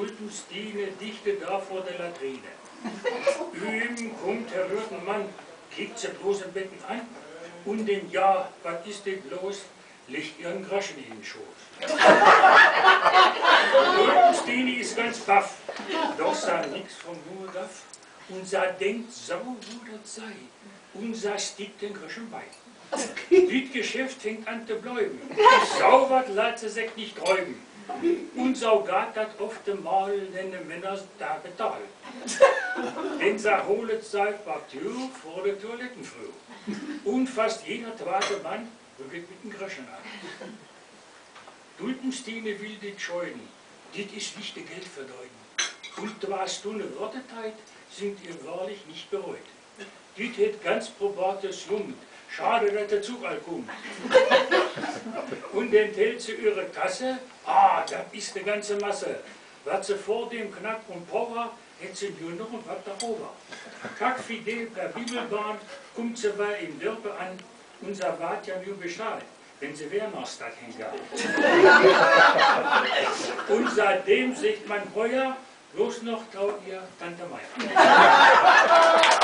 Tulpenstine dichte da vor der Latrine. Üben kommt Herr Rüttenmann, kickt sie bloß im Becken an und den Ja, was ist denn los, legt ihren Groschen in den Schoß. Tulpenstine ist ganz baff, doch sah nix vom nur Gaff und sah denkt, so wo das sei, und sah stickt den Groschen bei. Dit Geschäft fängt an zu bleiben, so wat lat sie sich nicht träumen. Und so geht das oft mal, wenn die Männer da bezahlen. Denn sie holen seit Partout vor der Toilettenfrau. Und fast jeder zweite Mann rückt mit dem Groschen an. Tulpenstine will dit scheuen, dit ist nicht de Geld verdeuten. Und da Stunde Warteteit sind ihr wahrlich nicht bereut. Dit hätt ganz probates Jung. Schade, dass der Zug all kommt. Und dann tellt sie ihre Kasse, das ist eine ganze Masse. Was sie vor dem Knack und Power, hätt sie nur noch ein was darüber. Kack Fidel per Bibelbahn, kommt sie bei ihm Dörpe an, unser wart ja nur Bescheid, wenn sie Wehrmachstadt hingegangen. Und seitdem sagt man heuer, bloß noch traut ihr Tante Meier.